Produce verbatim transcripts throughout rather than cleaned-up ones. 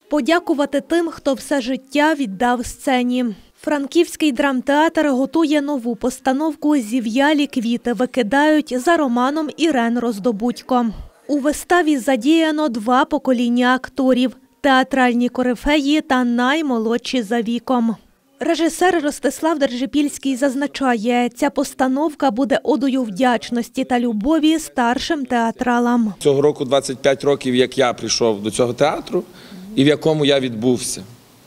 Подякувати тим, хто все життя віддав сцені. Франківський драмтеатр готує нову постановку «Зів'ялі квіти викидають» за романом Ірен Роздобудько. У виставі задіяно два покоління акторів – театральні корифеї та наймолодші за віком. Режисер Ростислав Держипільський зазначає, ця постановка буде одою вдячності та любові старшим театралам. Цього року двадцять п'ять років, як я прийшов до цього театру, і в якому я відбувся.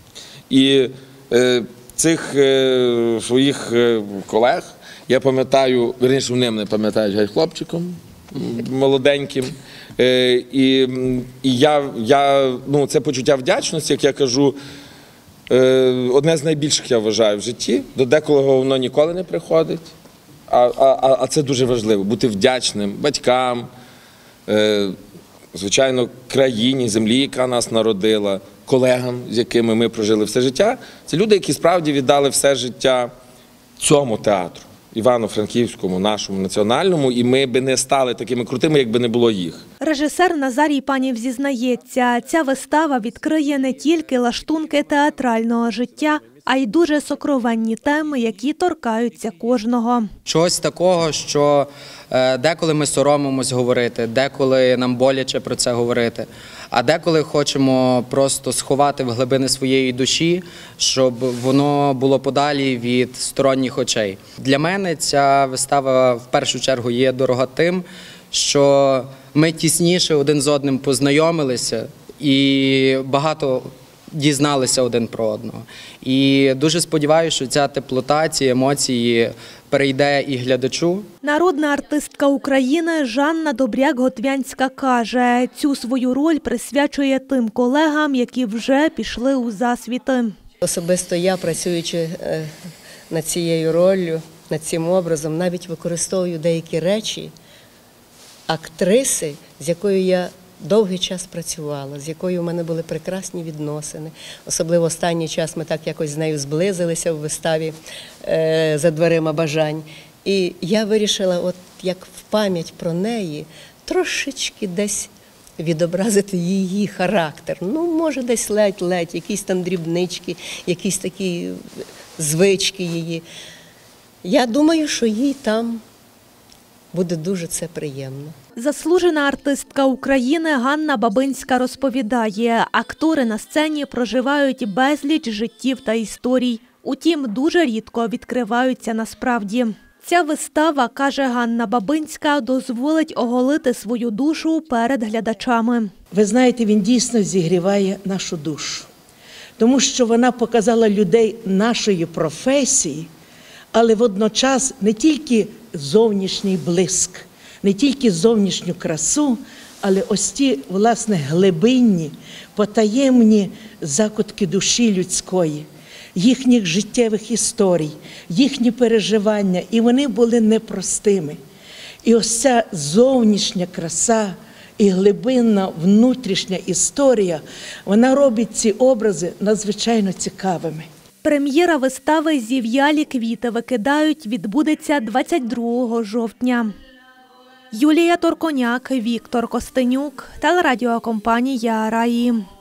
І е, цих е, своїх е, колег я пам'ятаю, вірніше вони мене пам'ятають гай хлопчиком молоденьким. Е, і і я, я, ну, це почуття вдячності, як я кажу, е, одне з найбільших, я вважаю, в житті. До декого воно ніколи не приходить. А, а, а це дуже важливо – бути вдячним батькам, е, звичайно, країні, землі, яка нас народила, колегам, з якими ми прожили все життя. Це люди, які справді віддали все життя цьому театру, Івано-Франківському, нашому, національному, і ми б не стали такими крутими, якби не було їх. Режисер Назарій Панів зізнається, ця вистава відкриє не тільки лаштунки театрального життя, а й дуже сокровенні теми, які торкаються кожного. Чогось такого, що деколи ми соромимось говорити, деколи нам боляче про це говорити, а деколи хочемо просто сховати в глибини своєї душі, щоб воно було подалі від сторонніх очей. Для мене ця вистава в першу чергу є дорога тим, що ми тісніше один з одним познайомилися і багато дізналися один про одного. І дуже сподіваюся, що ця теплота, ці емоції перейде і глядачу. Народна артистка України Жанна Добряк-Готвянська каже, цю свою роль присвячує тим колегам, які вже пішли у засвіти. Особисто я, працюючи над цією роллю, над цим образом, навіть використовую деякі речі актриси, з якою я довгий час працювала, з якою в мене були прекрасні відносини. Особливо останній час ми так якось з нею зблизилися в виставі е, «За дверима бажань». І я вирішила, от як в пам'ять про неї, трошечки десь відобразити її характер. Ну, може, десь ледь-ледь, якісь там дрібнички, якісь такі звички її. Я думаю, що їй там буде дуже це приємно. Заслужена артистка України Ганна Бабинська розповідає, актори на сцені проживають безліч життів та історій. Утім, дуже рідко відкриваються насправді. Ця вистава, каже Ганна Бабинська, дозволить оголити свою душу перед глядачами. Ви знаєте, він дійсно зігріває нашу душу, тому що вона показала людей нашої професії, але водночас не тільки зовнішній блиск, не тільки зовнішню красу, але ось ті, власне, глибинні, потаємні закутки душі людської, їхніх життєвих історій, їхні переживання, і вони були непростими. І ось ця зовнішня краса і глибинна внутрішня історія, вона робить ці образи надзвичайно цікавими. Прем'єра вистави «Зів'ялі квіти викидають» відбудеться двадцять другого жовтня. Юлія Торконяк, Віктор Костенюк, телерадіокомпанія «Раї».